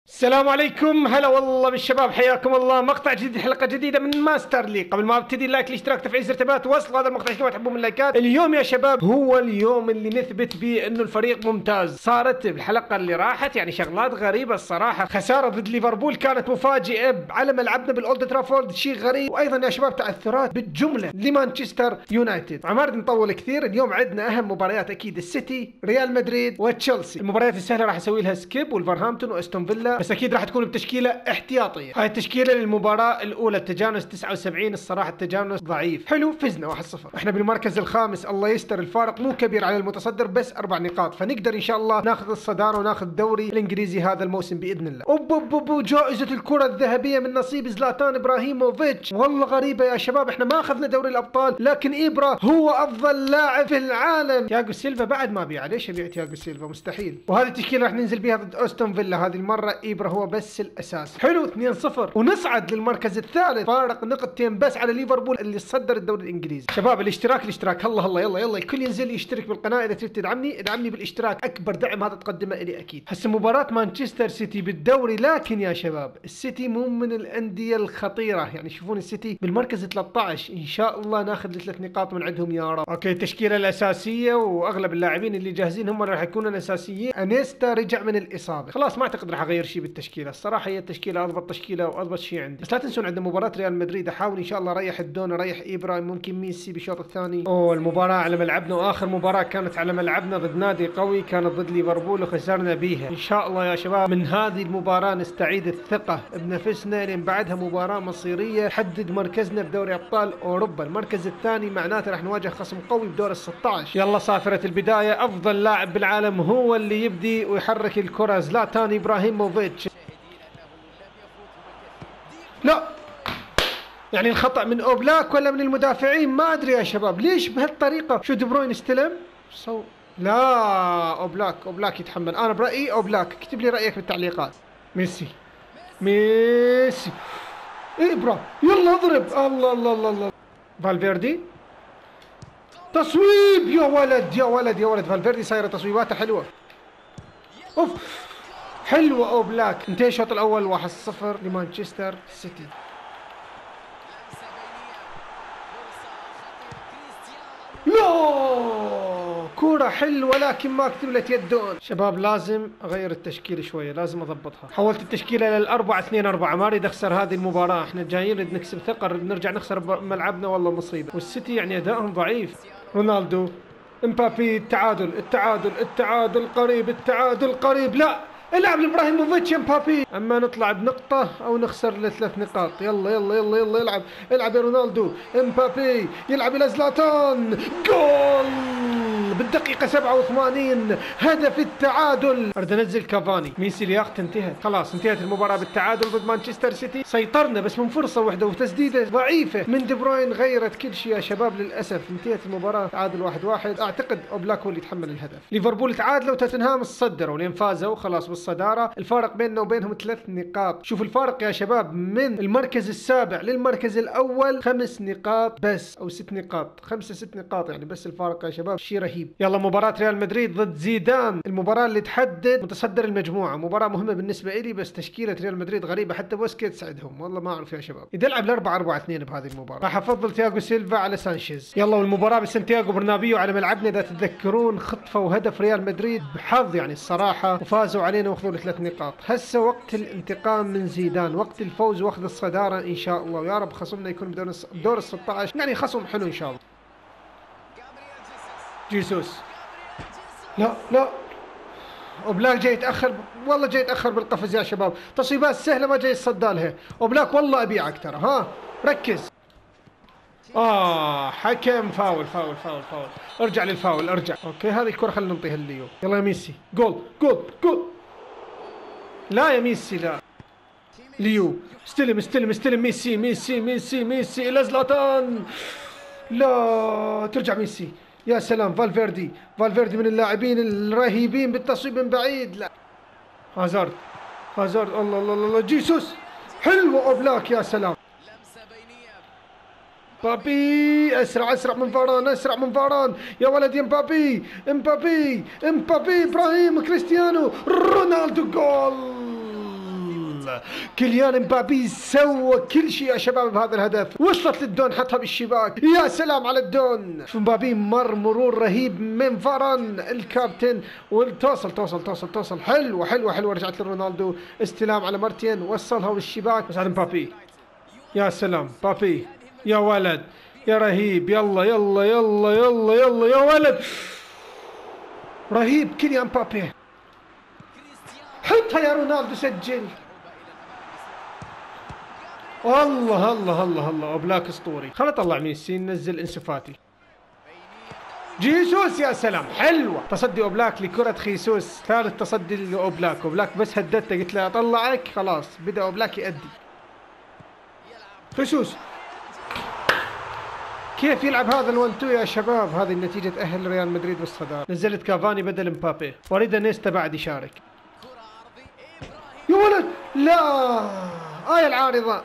السلام عليكم، هلا والله بالشباب، حياكم الله. مقطع جديد، حلقه جديده من ماستر ليج. قبل ما ابتدي، لايك، الاشتراك، تفعيل زر التنبيهات، وصل هذا المقطع كما تحبون من اللايكات. اليوم يا شباب هو اليوم اللي نثبت به انه الفريق ممتاز. صارت الحلقه اللي راحت يعني شغلات غريبه الصراحه. خساره ضد ليفربول كانت مفاجئه على ملعبنا بالاولد ترافورد، شيء غريب. وايضا يا شباب تعثرات بالجمله لمانشستر يونايتد. ما نريد نطول كثير، اليوم عندنا اهم مباريات اكيد السيتي، ريال مدريد وتشيلسي. المباريات السهله راح اسوي لها سكيب، والفرهامبتون واستون فيلا، بس اكيد راح تكون بتشكيله احتياطيه. هاي التشكيله للمباراه الاولى، التجانس 79. الصراحه التجانس ضعيف. حلو، فزنا 1-0. احنا بالمركز الخامس، الله يستر، الفارق مو كبير على المتصدر، بس 4 نقاط، فنقدر ان شاء الله ناخذ الصداره وناخذ الدوري الانجليزي هذا الموسم باذن الله. اوب جائزه الكره الذهبيه من نصيب زلاتان ابراهيموفيتش. والله غريبه يا شباب، احنا ما اخذنا دوري الابطال، لكن ابرا هو افضل لاعب في العالم. تياغو سيلفا بعد ما بيع، ليش ابيع تياغو سيلفا؟ مستحيل. وهذه التشكيله راح ننزل بها ضد استون فيلا. هذه المره ابرا هو بس الاساس. حلو، 2-0 ونصعد للمركز الثالث، فارق نقطتين بس على ليفربول اللي صدر الدوري الانجليزي. شباب الاشتراك الله يلا الكل ينزل يشترك بالقناه. اذا تريد ادعمني بالاشتراك، اكبر دعم هذا تقدمه لي اكيد. هسه مباراه مانشستر سيتي بالدوري، لكن يا شباب السيتي مو من الانديه الخطيره، يعني شوفون السيتي بالمركز 13، ان شاء الله ناخذ ال3 نقاط من عندهم يا رب. اوكي، التشكيله الاساسيه واغلب اللاعبين اللي جاهزين هم اللي راح يكونوا الاساسيين. انيستا رجع من الاصابه، خلاص ما اعتقد راح اغير شيء بالتشكيله. الصراحه هي التشكيله اضبط تشكيله واضبط شيء عندي. بس لا تنسون عندنا مباراه ريال مدريد، احاول ان شاء الله اريح الدون، اريح ابراهيم، ممكن ميسي بالشوط الثاني. المباراه على ملعبنا، واخر مباراه كانت على ملعبنا ضد نادي قوي، كانت ضد ليفربول وخسرنا بيها. ان شاء الله يا شباب من هذه المباراه نستعيد الثقه بنفسنا، لان بعدها مباراه مصيريه تحدد مركزنا بدوري ابطال اوروبا. المركز الثاني معناته راح نواجه خصم قوي بدور ال16. يلا صافره البدايه، افضل لاعب بالعالم هو اللي يبدي ويحرك الكره، زلاتان ابراهيموفيتش. لا، يعني الخطأ من اوبلاك ولا من المدافعين؟ ما ادري يا شباب ليش بهالطريقة. شو، دي بروين استلم لا، اوبلاك يتحمل. انا برأيي اوبلاك، اكتب لي رأيك بالتعليقات. ميسي ابرا، يلا اضرب. الله فالفيردي تصويب. يا ولد فالفيردي صايره تصويباته حلوة. اوف، حلوة اوبلاك. انتهى الشوط الاول 1-0 لمانشستر سيتي. لا، كورة حلوة لكن ما كتبلت يدون. شباب لازم اغير التشكيلة شوية، لازم اضبطها. حولت التشكيلة لل4-2-4، ما اريد اخسر هذه المباراة. احنا جايين نريد نكسب ثقة، نرجع نخسر بملعبنا، والله مصيبة. والسيتي يعني ادائهم ضعيف. رونالدو، امبابي، التعادل قريب. لا، العب لابراهيموفيتش يا مبابي، اما نطلع بنقطة او نخسر ل3 نقاط. يلا العب يا رونالدو. امبابي يلعب الى زلاتان، جول بالدقيقة 87، هدف التعادل. اريد انزل كافاني. ميسي لياقته انتهت، خلاص انتهت المباراة بالتعادل ضد مانشستر سيتي. سيطرنا بس من فرصة واحدة وتسديدة ضعيفة من دي بروين غيرت كل شيء يا شباب. للاسف انتهت المباراة تعادل 1-1. اعتقد اوبلاك هو اللي يتحمل الهدف. ليفربول تعادلوا وتوتنهام صدروا لين فازوا خلاص بالصدارة. الفارق بيننا وبينهم 3 نقاط. شوف الفارق يا شباب، من المركز السابع للمركز الاول 5 نقاط بس، او 6 نقاط، 5-6 نقاط يعني بس الفارق يا شباب، شيء رهيب. يلا مباراة ريال مدريد ضد زيدان، المباراة اللي تحدد متصدر المجموعة. مباراة مهمة بالنسبة لي، بس تشكيلة ريال مدريد غريبة، حتى بوسكيتس عندهم، والله ما اعرف يا شباب. اذا العب ل4-4-2 بهذه المباراة، راح افضل تياغو سيلفا على سانشيز. يلا، والمباراة بسانتياغو برنابيو على ملعبنا. اذا تتذكرون خطفوا هدف ريال مدريد بحظ يعني الصراحة، وفازوا علينا واخذوا ل3 نقاط. هسه وقت الانتقام من زيدان، وقت الفوز واخذ الصدارة ان شاء الله، ويا رب خصمنا يكون بدور ال16، يعني خصم حلو ان شاء الله. جيسوس، لا اوبلاك جاي يتاخر، والله جاي يتاخر بالقفز يا شباب. تصويبات سهله ما جاي يتصدى لها اوبلاك، والله ابيعك ترى. ها ركز. حكم فاول. ارجع للفاول، ارجع. اوكي، هذه الكره خلينا نعطيها لليو. يلا يا ميسي، جول. لا يا ميسي، لا. ليو استلم ميسي الى زلاتان. لا، ترجع ميسي. يا سلام، فالفيردي من اللاعبين الرهيبين بالتصويب من بعيد. لا، هازارد. الله جيسوس، حلوة اوبلاك، يا سلام. مبابي اسرع من فاران، يا ولد يا مبابي ابراهيم، كريستيانو رونالدو، جول. الجول. كيليان مبابي سوى كل شيء يا شباب بهذا الهدف. وصلت للدون حطها بالشباك. يا سلام على الدون. مبابي مر مرور رهيب من فاران الكابتن وتوصل توصل توصل توصل. حلوة حلوة حلوة. رجعت لرونالدو. استلام على مارتين وصلها بالشباك. بس هذا مبابي. يا سلام بابي يا ولد يا رهيب. يلا يلا يلا يلا يلا يا ولد. رهيب كيليان مبابي. حطها يا رونالدو سجل. الله الله الله الله. اوبلاك اسطوري. خلنا نطلع ميسي ننزل انسو فاتي. جيسوس يا سلام. حلوة تصدي اوبلاك لكرة خيسوس. ثالث تصدي لاوبلاك. اوبلاك بس هددته قلت له اطلعك خلاص بدأ اوبلاك يأدي. خيسوس كيف يلعب هذا الون تو يا شباب. هذه النتيجة تأهل ريال مدريد بالصدارة. نزلت كافاني بدل مبابي. واريد نيستا بعد يشارك. يا ولد لا. العارضة.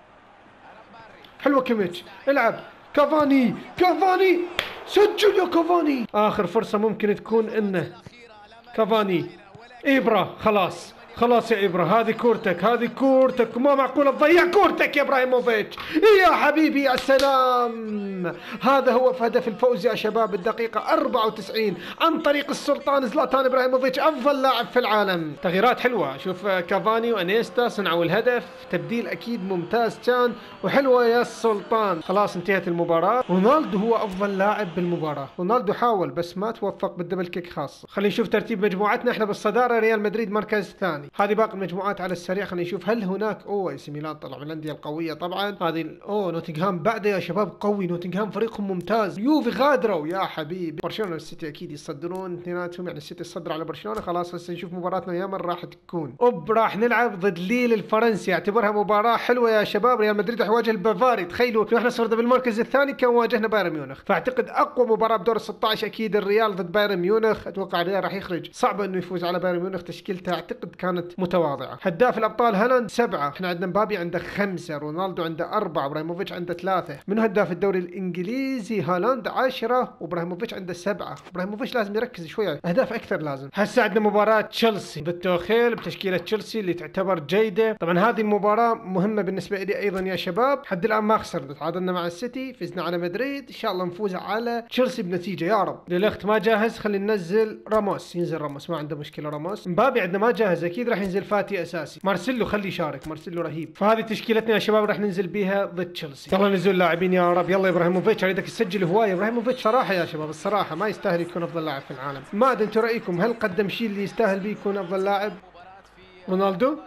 حلوة كيميتش. العب كافاني. كافاني سجل يا كافاني. آخر فرصة ممكن تكون إنه كافاني. إبرا خلاص خلاص يا إبرا. هذه كورتك هذه كورتك. ما معقولة تضيع كورتك يا إبراهيموفيتش. يا حبيبي يا سلام. هذا هو في هدف الفوز يا شباب الدقيقة 94 عن طريق السلطان زلاتان إبراهيموفيتش أفضل لاعب في العالم. تغييرات حلوة. شوف كافاني وأنيستا صنعوا الهدف. تبديل أكيد ممتاز كان وحلوة يا السلطان. خلاص انتهت المباراة. رونالدو هو أفضل لاعب بالمباراة. رونالدو حاول بس ما توفق بالدبل كيك خاصة. خلينا نشوف ترتيب مجموعتنا. احنا بالصدارة ريال مدريد مركز ثاني. هذه باقي المجموعات على السريع. خلينا نشوف هل هناك اي سي ميلان طلع من الانديه القويه طبعا. هذه نوتنغهام بعده يا شباب قوي. نوتنغهام فريقهم ممتاز. يوفي غادروا يا حبيبي. برشلونه والسيتي اكيد يصدرون اثنيناتهم. يعني السيتي يصدر على برشلونه. خلاص هسه نشوف مباراتنا يا من راح تكون. راح نلعب ضد ليل الفرنسي. اعتبرها مباراه حلوه يا شباب. ريال مدريد راح يواجه البافاري. تخيلوا لو احنا صرنا بالمركز الثاني كان واجهنا بايرن ميونخ. فاعتقد اقوى مباراه بدور ال 16 اكيد الريال ضد بايرن ميونخ. اتوقع الريال راح يخرج. صعبه انه يفوز على بايرن ميونخ. تشكيلته اعتقد كانت متواضعه. هداف الابطال هالاند 7. احنا عندنا مبابي عنده 5. رونالدو عنده 4. ابراهيموفيتش عنده 3. من هداف الدوري الانجليزي هالاند 10 وابراهيموفيتش عنده 7. ابراهيموفيتش لازم يركز شويه. اهداف اكثر لازم. هسه عندنا مباراه تشيلسي ضد توخيل بتشكيله تشيلسي اللي تعتبر جيده. طبعا هذه المباراه مهمه بالنسبه لي ايضا يا شباب. حد الان ما خسرنا. تعادلنا مع السيتي. فزنا على مدريد. ان شاء الله نفوز على تشيلسي بنتيجه يا رب. للأخت ما جاهز. خلينا ننزل راموس. ينزل راموس ما عنده مشكله. راموس. مبابي عندنا ما جاهز. اكيد راح ينزل فاتي اساسي. مارسيلو خليه يشارك. مارسيلو رهيب. فهذه تشكيلتنا يا شباب راح ننزل بيها ضد تشيلسي. يلا نزول لاعبين يا رب. يلا ابراهيموفيتش اريدك تسجل هوايه. ابراهيموفيتش صراحه يا شباب الصراحه ما يستاهل يكون افضل لاعب في العالم. ما ادري انتم رايكم هل قدم شيء اللي يستاهل بيه يكون افضل لاعب؟ رونالدو.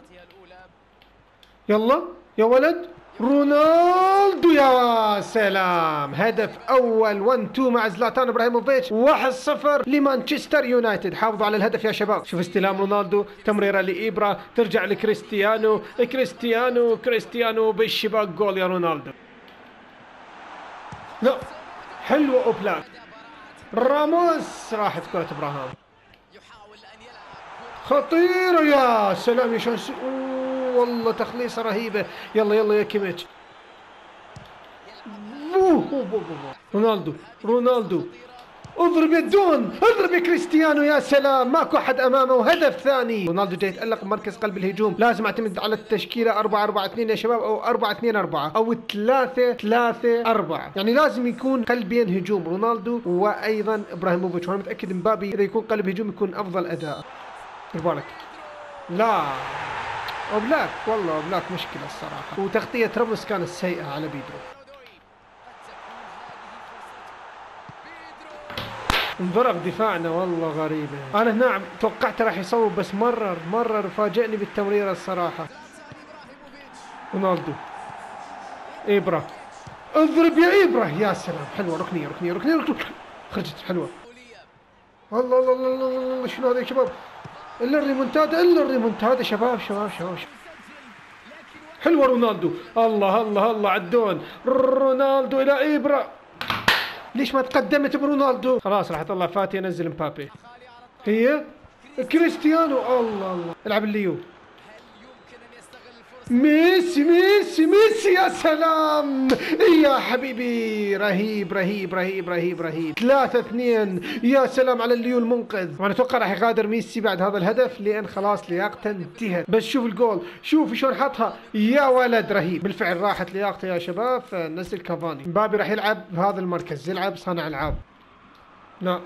يلا يا ولد. رونالدو يا سلام. هدف اول 1-2 مع زلاتان ابراهيموفيتش. 1-0 لمانشستر يونايتد. حافظوا على الهدف يا شباب. شوف استلام رونالدو. تمريره لإبرا. ترجع لكريستيانو. كريستيانو بالشباك. جول يا رونالدو. لا حلوه اوبلاك. راموس. راحت كرة ابراهام. خطيرة يا سلام يا شانسي. والله تخليصة رهيبة. يلا يلا يا كيميتش. رونالدو اضرب يا دون. اضرب يا كريستيانو. يا سلام ماكو احد امامه. وهدف ثاني. رونالدو جاي يتألق بمركز قلب الهجوم. لازم اعتمد على التشكيله 4-4-2 يا شباب او 4-2-4 او 3-3-4. يعني لازم يكون قلبين هجوم رونالدو وايضا ابراهيموفيتش. وانا متاكد مبابي اذا يكون قلب هجوم يكون افضل اداء. بالك. لا اوبلاك. والله اوبلاك مشكله الصراحه. وتغطيه راموس كانت سيئه على بيدرو. انضرب دفاعنا والله غريبه. انا هنا توقعت راح يصوب بس مرر فاجئني بالتمريره الصراحه. رونالدو. إبرا. اضرب يا إبرا. يا سلام. حلوه. ركنيه. خرجت حلوه. الله الله الله الله. شنو هذا يا شباب. الا الريمونتادا شباب. حلوه رونالدو. الله عدون. رونالدو الى إبرا. ليش ما تقدمت برونالدو؟ خلاص راح اطلع فاتي انزل مبابي. هي كريستيانو. الله العب الليو. ميسي ميسي ميسي، يا سلام يا حبيبي، رهيب رهيب رهيب رهيب رهيب. 3-2، يا سلام على الليو المنقذ. وانا اتوقع راح يغادر ميسي بعد هذا الهدف لان خلاص لياقته انتهت. بس شوف الجول، شوف شلون حطها، يا ولد رهيب. بالفعل راحت لياقته يا شباب، فنزل كافاني. مبابي راح يلعب بهذا المركز، يلعب صانع العاب. لا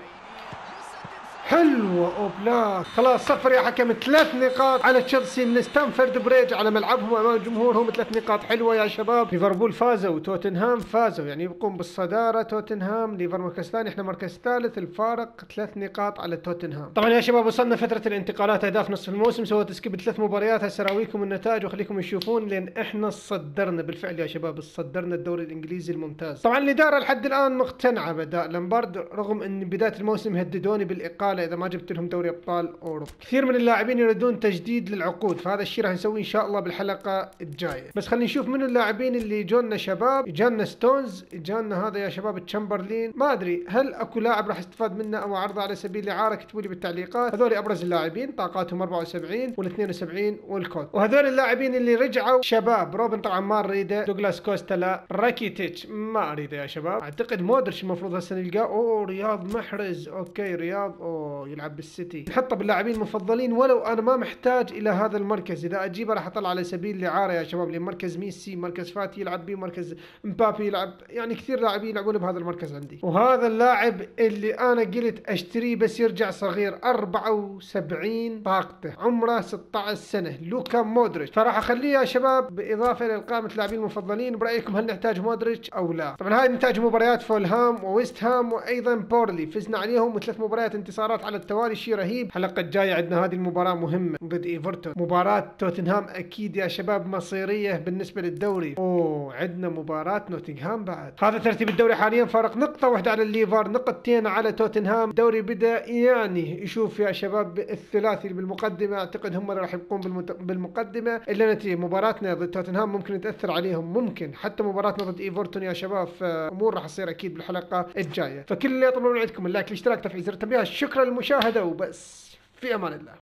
حلوة اوبلاك. خلاص صفر يا حكم. 3 نقاط على تشيلسي من ستانفورد بريدج على ملعبهم امام جمهورهم. 3 نقاط حلوة يا شباب. ليفربول فازوا وتوتنهام فازوا، يعني يبقون بالصدارة. توتنهام ليفر مركز ثاني، احنا مركز ثالث. الفارق 3 نقاط على توتنهام. طبعا يا شباب وصلنا فترة الانتقالات، اهداف نصف الموسم. سويت سكيب 3 مباريات، هسه اراويكم النتائج وخليكم تشوفون، لان احنا صدرنا بالفعل يا شباب، صدرنا الدوري الانجليزي الممتاز. طبعا الادارة لحد الان مقتنعة باداء لامبارد، رغم ان بداية الموسم هددوني بالاقالة اذا ما جبت لهم دوري ابطال اوروبا. كثير من اللاعبين يريدون تجديد للعقود، فهذا الشيء راح نسويه ان شاء الله بالحلقه الجايه. بس خلينا نشوف منو اللاعبين اللي جونا شباب. جانا ستونز، جانا هذا يا شباب تشامبرلين. ما ادري هل اكو لاعب راح استفاد منه او عرضه على سبيل الاعاره، اكتبوا لي بالتعليقات. هذول ابرز اللاعبين، طاقاتهم 74 وال72 والكود. وهذول اللاعبين اللي رجعوا شباب. روبن طبعا ما نريده، دوغلاس كوستا لا، راكيتيتش ما اريده يا شباب. اعتقد مودريتش المفروض هسه نلقاه. اوه رياض محرز، اوكي رياض اوه يلعب بالسيتي، نحطه باللاعبين المفضلين. ولو انا ما محتاج الى هذا المركز، اذا اجيبه راح اطلع على سبيل الاعاره يا شباب، لان مركز ميسي، مركز فاتي يلعب به، مركز مبابي يلعب، يعني كثير لاعبين يلعبون بهذا المركز عندي. وهذا اللاعب اللي انا قلت اشتريه بس يرجع صغير، 74 طاقته، عمره 16 سنه، لوكا مودريتش. فراح اخليه يا شباب باضافه الى قائمه اللاعبين المفضلين. برايكم هل نحتاج مودريتش او لا؟ طبعا هاي نتائج مباريات فولهام وويست هام وايضا بورلي، فزنا عليهم و3 مباريات انتصارات على التوالي، شيء رهيب. الحلقه الجايه عندنا هذه المباراه مهمه ضد ايفرتون. مباراه توتنهام اكيد يا شباب مصيريه بالنسبه للدوري. اوه عندنا مباراه نوتنغهام بعد. هذا ترتيب الدوري حاليا، فارق نقطه واحده على الليفر، نقطتين على توتنهام. الدوري بدا يعني يشوف يا شباب الثلاثي اللي بالمقدمه، اعتقد هم راح يبقون بالمقدمه، الا نتيجه مباراتنا ضد توتنهام ممكن تاثر عليهم، ممكن حتى مباراتنا ضد ايفرتون يا شباب. فامور راح تصير اكيد بالحلقه الجايه. فكل اللي يطلبون عندكم اللايك، الاشتراك، تفعيل زر التنبيهات. شكرا للمشاهده وبس، في امان الله.